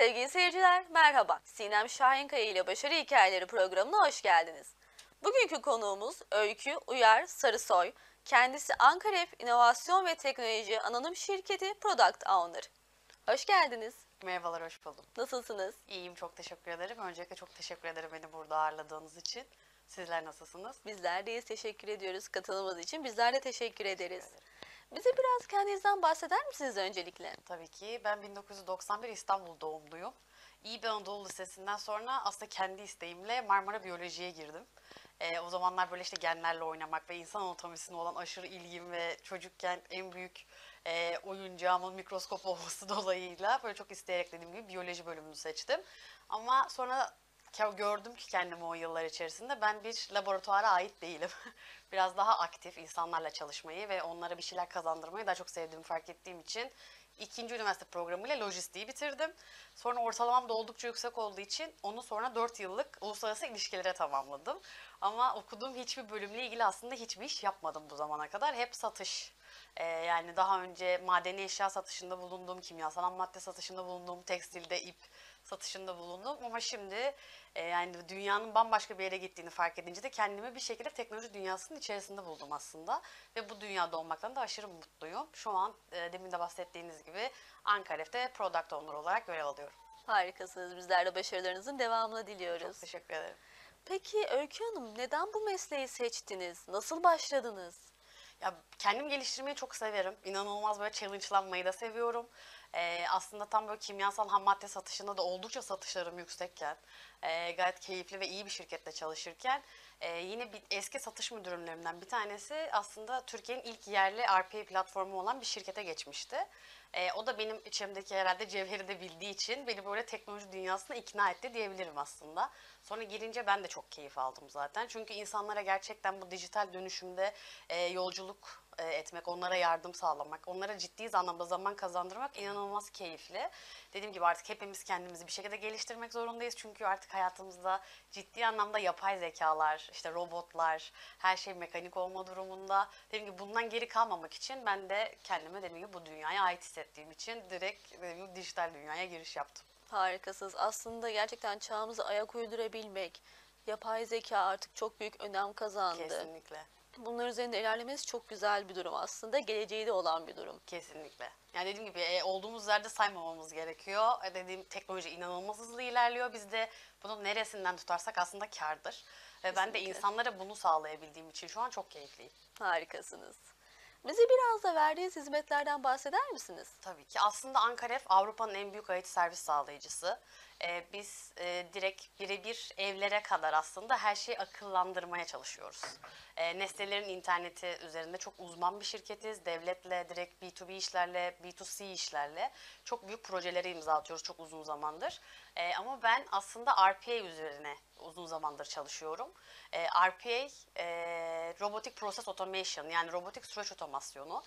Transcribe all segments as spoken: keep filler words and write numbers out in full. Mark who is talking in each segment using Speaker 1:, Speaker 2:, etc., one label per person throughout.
Speaker 1: Sevgili seyirciler, merhaba. Sinem Şahinkaya ile Başarı Hikayeleri programına hoş geldiniz. Bugünkü konuğumuz Öykü Uyar Sarısoy. Kendisi Ankara İnovasyon ve Teknoloji Anonim Şirketi Product Owner. Hoş geldiniz.
Speaker 2: Merhabalar, hoş buldum.
Speaker 1: Nasılsınız?
Speaker 2: İyiyim, çok teşekkür ederim. Öncelikle çok teşekkür ederim beni burada ağırladığınız için. Sizler nasılsınız?
Speaker 1: Bizler de teşekkür ediyoruz katılımınız için. Bizler de teşekkür ederiz.
Speaker 2: Teşekkür ederim.
Speaker 1: Bize biraz kendinizden bahseder misiniz öncelikle?
Speaker 2: Tabii ki. Ben bin dokuz yüz doksan bir İstanbul doğumluyum. İyi bir Anadolu Lisesi'nden sonra aslında kendi isteğimle Marmara Biyoloji'ye girdim. Ee, o zamanlar böyle işte genlerle oynamak ve insan anatomisine olan aşırı ilgim ve çocukken en büyük e, oyuncağımın mikroskop olması dolayıyla böyle çok isteyerek dediğim gibi biyoloji bölümünü seçtim. Ama sonra gördüm ki kendimi o yıllar içerisinde ben bir laboratuvara ait değilim. Biraz daha aktif insanlarla çalışmayı ve onlara bir şeyler kazandırmayı daha çok sevdiğimi fark ettiğim için ikinci üniversite programıyla lojistiği bitirdim. Sonra ortalamam da oldukça yüksek olduğu için onu sonra dört yıllık uluslararası ilişkilere tamamladım. Ama okuduğum hiçbir bölümle ilgili aslında hiçbir iş yapmadım bu zamana kadar. Hep satış. Ee, yani daha önce madeni eşya satışında bulundum, kimyasal ham madde satışında bulundum, tekstilde ip satışında bulundum. Ama şimdi e, yani dünyanın bambaşka bir yere gittiğini fark edince de kendimi bir şekilde teknoloji dünyasının içerisinde buldum aslında. Ve bu dünyada olmaktan da aşırı mutluyum. Şu an e, demin de bahsettiğiniz gibi Ankara'da Product Owner olarak görev alıyorum.
Speaker 1: Harikasınız. Bizler de başarılarınızın devamını diliyoruz.
Speaker 2: Çok teşekkür ederim.
Speaker 1: Peki Öykü Hanım, neden bu mesleği seçtiniz? Nasıl başladınız?
Speaker 2: Ya kendim geliştirmeyi çok severim. İnanılmaz böyle challenge'lanmayı da seviyorum. Ee, aslında tam böyle kimyasal ham madde satışında da oldukça satışlarım yüksekken, e, gayet keyifli ve iyi bir şirkette çalışırken e, yine bir eski satış müdürlerimden bir tanesi aslında Türkiye'nin ilk yerli R P A platformu olan bir şirkete geçmişti. E, o da benim içimdeki herhalde cevheri de bildiği için beni böyle teknoloji dünyasına ikna etti diyebilirim aslında. Sonra girince ben de çok keyif aldım zaten. Çünkü insanlara gerçekten bu dijital dönüşümde e, yolculuk e, etmek, onlara yardım sağlamak, onlara ciddi anlamda zaman kazandırmak inanılmaz keyifli. Dediğim gibi artık hepimiz kendimizi bir şekilde geliştirmek zorundayız. Çünkü artık hayatımızda ciddi anlamda yapay zekalar, işte robotlar, her şey mekanik olma durumunda. Dediğim gibi bundan geri kalmamak için ben de kendime dediğim gibi bu dünyaya ait hissettiğim için direkt dediğim gibi dijital dünyaya giriş yaptım.
Speaker 1: Harikasınız. Aslında gerçekten çağımıza ayak uydurabilmek, yapay zeka artık çok büyük önem kazandı.
Speaker 2: Kesinlikle.
Speaker 1: Bunlar üzerinde ilerlemesi çok güzel bir durum aslında. Geleceği de olan bir durum.
Speaker 2: Kesinlikle. Yani dediğim gibi e, olduğumuz yerde saymamamız gerekiyor. E, dediğim teknoloji inanılmaz hızlı ilerliyor. Biz de bunun neresinden tutarsak aslında kârdır. Ve ben de
Speaker 1: Kesinlikle.
Speaker 2: insanlara bunu sağlayabildiğim için şu an çok keyifliyim.
Speaker 1: Harikasınız. Bize biraz da verdiğiniz hizmetlerden bahseder misiniz?
Speaker 2: Tabii ki. Aslında Ankaref Avrupa'nın en büyük I T servis sağlayıcısı. Ee, biz e, direkt birebir evlere kadar aslında her şeyi akıllandırmaya çalışıyoruz. Ee, nesnelerin interneti üzerinde çok uzman bir şirketiz. Devletle, direkt B iki B işlerle, B iki C işlerle çok büyük projeleri imza atıyoruz çok uzun zamandır. Ee, ama ben aslında R P A üzerine uzun zamandır çalışıyorum. Ee, R P A, e, Robotic Process Automation, yani robotik süreç otomasyonu.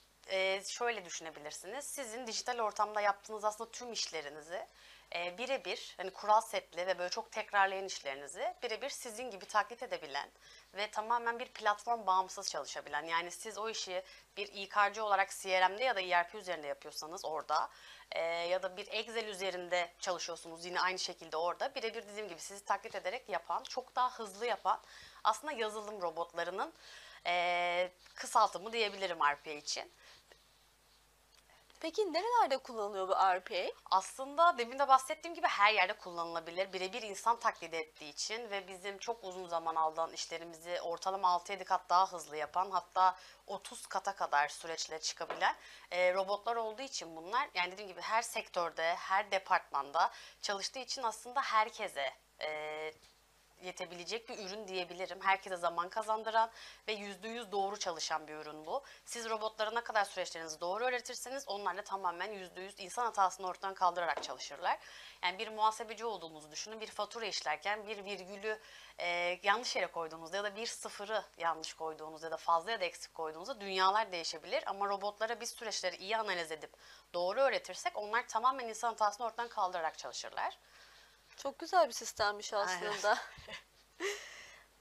Speaker 2: Ee, şöyle düşünebilirsiniz. Sizin dijital ortamda yaptığınız aslında tüm işlerinizi e, birebir, hani kural setli ve böyle çok tekrarlayan işlerinizi birebir sizin gibi taklit edebilen ve tamamen bir platform bağımsız çalışabilen. Yani siz o işi bir İK'cı olarak C R M'de ya da E R P üzerinde yapıyorsanız orada e, ya da bir Excel üzerinde çalışıyorsunuz yine aynı şekilde orada birebir dediğim gibi sizi taklit ederek yapan, çok daha hızlı yapan aslında yazılım robotlarının e, kısaltımı diyebilirim R P A için.
Speaker 1: Peki nerelerde kullanılıyor bu R P A?
Speaker 2: Aslında demin de bahsettiğim gibi her yerde kullanılabilir. Birebir insan taklidi ettiği için ve bizim çok uzun zaman alan işlerimizi ortalama altı yedi kat daha hızlı yapan, hatta otuz kata kadar süreçle çıkabilen e, robotlar olduğu için bunlar, yani dediğim gibi her sektörde, her departmanda çalıştığı için aslında herkese e, yetebilecek bir ürün diyebilirim. Herkese zaman kazandıran ve yüzde yüz doğru çalışan bir ürün bu. Siz robotlara ne kadar süreçlerinizi doğru öğretirseniz onlar da tamamen yüzde yüz insan hatasını ortadan kaldırarak çalışırlar. Yani bir muhasebeci olduğunuzu düşünün. Bir fatura işlerken bir virgülü e, yanlış yere koyduğunuzda ya da bir sıfırı yanlış koyduğunuzda ya da fazla ya da eksik koyduğunuzda dünyalar değişebilir. Ama robotlara biz süreçleri iyi analiz edip doğru öğretirsek onlar tamamen insan hatasını ortadan kaldırarak çalışırlar.
Speaker 1: Çok güzel bir sistemmiş aslında.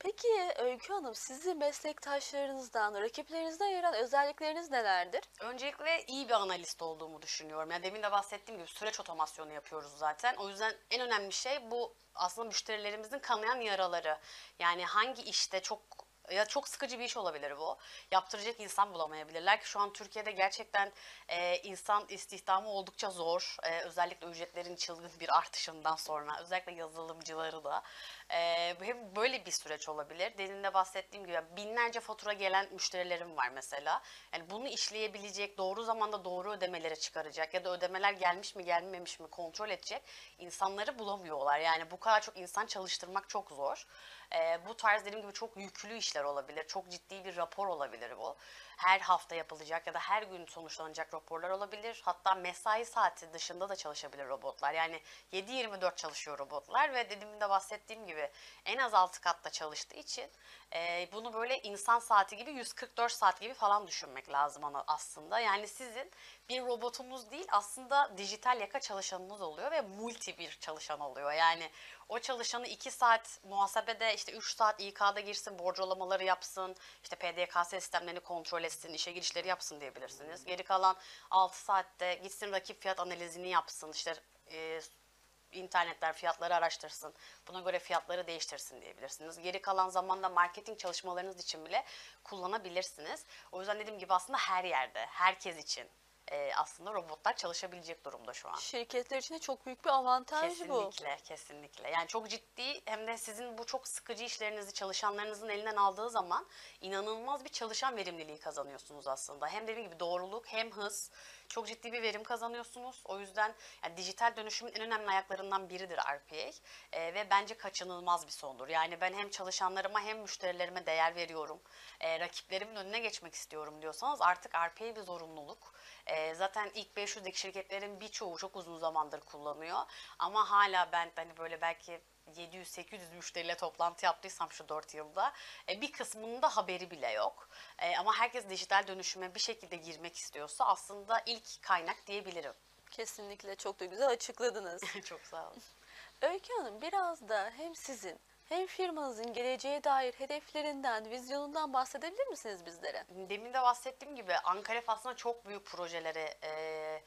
Speaker 1: Peki Öykü Hanım, sizi meslektaşlarınızdan, rakiplerinizden ayıran özellikleriniz nelerdir?
Speaker 2: Öncelikle iyi bir analist olduğumu düşünüyorum. Yani demin de bahsettiğim gibi süreç otomasyonu yapıyoruz zaten. O yüzden en önemli şey bu aslında müşterilerimizin kanayan yaraları. Yani hangi işte çok ya çok sıkıcı bir iş olabilir bu. Yaptıracak insan bulamayabilirler ki şu an Türkiye'de gerçekten e, insan istihdamı oldukça zor. E, özellikle ücretlerin çılgın bir artışından sonra özellikle yazılımcıları da. E, hem böyle bir süreç olabilir. Demin de bahsettiğim gibi binlerce fatura gelen müşterilerim var mesela. Yani bunu işleyebilecek, doğru zamanda doğru ödemeleri çıkaracak ya da ödemeler gelmiş mi gelmemiş mi kontrol edecek insanları bulamıyorlar. Yani bu kadar çok insan çalıştırmak çok zor. Ee, bu tarz dediğim gibi çok yüklü işler olabilir. Çok ciddi bir rapor olabilir bu. Her hafta yapılacak ya da her gün sonuçlanacak raporlar olabilir. Hatta mesai saati dışında da çalışabilir robotlar. Yani yedi yirmi dört çalışıyor robotlar ve dediğim de bahsettiğim gibi en az altı katta çalıştığı için e, bunu böyle insan saati gibi yüz kırk dört saat gibi falan düşünmek lazım aslında. Yani sizin bir robotunuz değil aslında dijital yaka çalışanınız oluyor ve multi bir çalışan oluyor. Yani o çalışanı iki saat muhasebede işte üç saat İK'da girsin, borcalamaları yapsın, işte P D K S sistemlerini kontrol etsin, işe girişleri yapsın diyebilirsiniz. Geri kalan altı saatte gitsin rakip fiyat analizini yapsın, işte e, internetler fiyatları araştırsın. Buna göre fiyatları değiştirsin diyebilirsiniz. Geri kalan zamanda marketing çalışmalarınız için bile kullanabilirsiniz. O yüzden dediğim gibi aslında her yerde, herkes için e, aslında robotlar çalışabilecek durumda şu an.
Speaker 1: Şirketler için de çok büyük bir avantaj bu.
Speaker 2: Kesinlikle, kesinlikle. Yani çok ciddi hem de sizin bu çok sıkıcı işlerinizi çalışanlarınızın elinden aldığı zaman inanılmaz bir çalışan verimliliği kazanıyorsunuz aslında. Hem dediğim gibi doğruluk hem hız. Çok ciddi bir verim kazanıyorsunuz. O yüzden yani dijital dönüşümün en önemli ayaklarından biridir R P A e, ve bence kaçınılmaz bir sondur. Yani ben hem çalışanlarıma hem müşterilerime değer veriyorum. E, rakiplerimin önüne geçmek istiyorum diyorsanız artık R P A bir zorunluluk. E, zaten ilk beş yüzdeki şirketlerin birçoğu çok uzun zamandır kullanıyor. Ama hala ben hani böyle belki yedi yüz sekiz yüz müşteriyle toplantı yaptıysam şu dört yılda e, bir kısmının da haberi bile yok. E, ama herkes dijital dönüşüme bir şekilde girmek istiyorsa aslında ilk kaynak diyebilirim.
Speaker 1: Kesinlikle çok da güzel açıkladınız.
Speaker 2: Çok sağ olun.
Speaker 1: Öykü Hanım, biraz da hem sizin hem firmanızın geleceğe dair hedeflerinden, vizyonundan bahsedebilir misiniz bizlere?
Speaker 2: Demin de bahsettiğim gibi Ankara aslında çok büyük projelere e,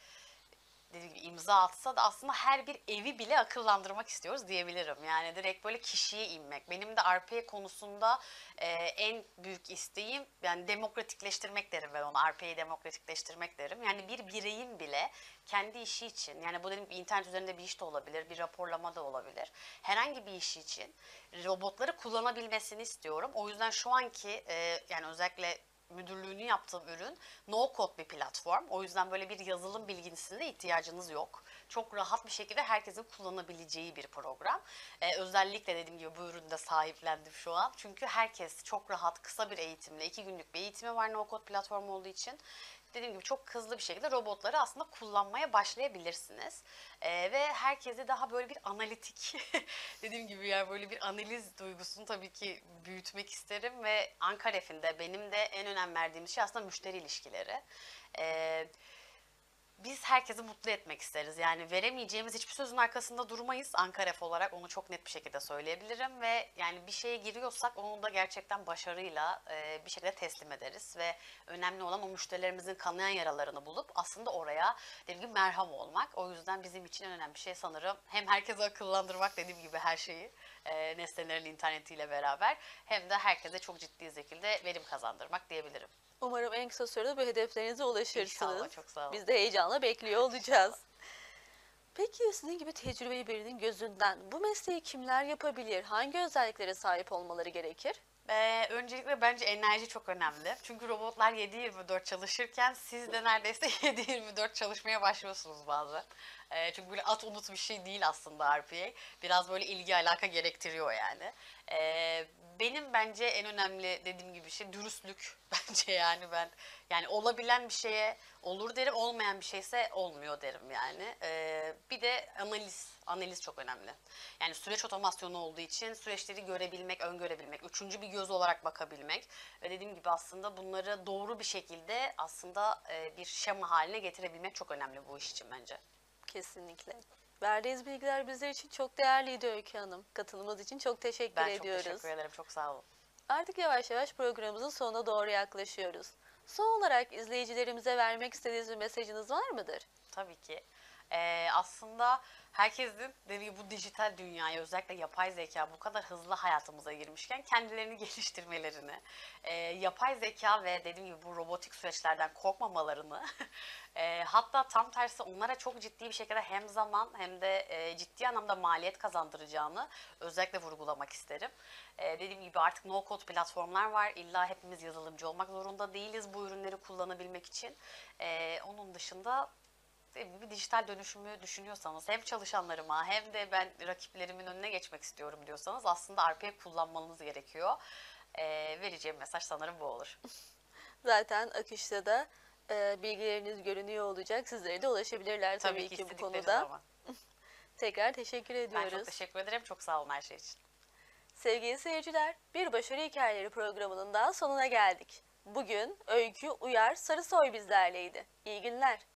Speaker 2: dediğim gibi imza atsa da aslında her bir evi bile akıllandırmak istiyoruz diyebilirim. Yani direkt böyle kişiye inmek. Benim de R P A konusunda e, en büyük isteğim yani demokratikleştirmek derim ben ona. R P A'yı demokratikleştirmek derim. Yani bir bireyin bile kendi işi için yani bu dediğim gibi internet üzerinde bir iş de olabilir, bir raporlama da olabilir. Herhangi bir işi için robotları kullanabilmesini istiyorum. O yüzden şu anki e, yani özellikle müdürlüğünü yaptığım ürün no code bir platform. O yüzden böyle bir yazılım bilgisine ihtiyacınız yok. Çok rahat bir şekilde herkesin kullanabileceği bir program. Ee, özellikle dediğim gibi bu ürünü de sahiplendim şu an. Çünkü herkes çok rahat kısa bir eğitimle, iki günlük bir eğitimi var no code platform olduğu için. Dediğim gibi çok hızlı bir şekilde robotları aslında kullanmaya başlayabilirsiniz. Ee, ve herkese daha böyle bir analitik dediğim gibi yani böyle bir analiz duygusunu tabii ki büyütmek isterim ve Ankaref'in de benim de en önem verdiğim şey aslında müşteri ilişkileri. Ee, Biz herkesi mutlu etmek isteriz. Yani veremeyeceğimiz hiçbir sözün arkasında durmayız. Ankaref olarak onu çok net bir şekilde söyleyebilirim ve yani bir şeye giriyorsak onu da gerçekten başarıyla e, bir şekilde teslim ederiz ve önemli olan o müşterilerimizin kanayan yaralarını bulup aslında oraya dediğim gibi merham olmak. O yüzden bizim için en önemli şey sanırım hem herkese akıllandırmak dediğim gibi her şeyi e, nesnelerin internetiyle beraber hem de herkese çok ciddi şekilde verim kazandırmak diyebilirim.
Speaker 1: Umarım en kısa sürede bu hedeflerinize ulaşırsınız.
Speaker 2: İnşallah, çok sağ olun.
Speaker 1: Biz de heyecanla bekliyor olacağız. Peki sizin gibi tecrübeli birinin gözünden bu mesleği kimler yapabilir? Hangi özelliklere sahip olmaları gerekir?
Speaker 2: Ee, öncelikle bence enerji çok önemli. Çünkü robotlar yedi yirmi dört çalışırken siz de neredeyse yedi yirmi dört çalışmaya başlıyorsunuz bazen. Ee, çünkü böyle at unut bir şey değil aslında R P A. Biraz böyle ilgi alaka gerektiriyor yani. Ee, benim bence en önemli dediğim gibi şey dürüstlük bence yani ben yani olabilen bir şeye olur derim olmayan bir şeyse olmuyor derim yani. Ee, bir de analiz analiz çok önemli. Yani süreç otomasyonu olduğu için süreçleri görebilmek, öngörebilmek, üçüncü bir göz olarak bakabilmek ve dediğim gibi aslında bunları doğru bir şekilde aslında e, bir şema haline getirebilmek çok önemli bu iş için bence.
Speaker 1: Kesinlikle. Verdiğiniz bilgiler bizler için çok değerliydi Öykü Hanım. Katılımınız için çok teşekkür
Speaker 2: Ben çok
Speaker 1: ediyoruz.
Speaker 2: teşekkür ederim. Çok sağ olun.
Speaker 1: Artık yavaş yavaş programımızın sonuna doğru yaklaşıyoruz. Son olarak izleyicilerimize vermek istediğiniz bir mesajınız var mıdır?
Speaker 2: Tabii ki. Ee, aslında herkesin dediğim gibi bu dijital dünyaya, özellikle yapay zeka bu kadar hızlı hayatımıza girmişken kendilerini geliştirmelerini, e, yapay zeka ve dediğim gibi bu robotik süreçlerden korkmamalarını, e, hatta tam tersi onlara çok ciddi bir şekilde hem zaman hem de e, ciddi anlamda maliyet kazandıracağını özellikle vurgulamak isterim. E, dediğim gibi artık no code platformlar var. İlla hepimiz yazılımcı olmak zorunda değiliz bu ürünleri kullanabilmek için. E, onun dışında bir dijital dönüşümü düşünüyorsanız, hem çalışanlarıma hem de ben rakiplerimin önüne geçmek istiyorum diyorsanız aslında R P A kullanmanız gerekiyor. Ee, vereceğim mesaj sanırım bu olur.
Speaker 1: Zaten akışta da e, bilgileriniz görünüyor olacak. Sizlere de ulaşabilirler tabii,
Speaker 2: Tabii ki
Speaker 1: ki bu
Speaker 2: istedikleri
Speaker 1: konuda.
Speaker 2: zaman.
Speaker 1: Tekrar teşekkür
Speaker 2: Ben
Speaker 1: ediyoruz.
Speaker 2: çok teşekkür ederim. Çok sağ olun her şey için.
Speaker 1: Sevgili seyirciler, Bir Başarı Hikayeleri programının daha sonuna geldik. Bugün Öykü Uyar Sarısoy bizlerleydi. İyi günler.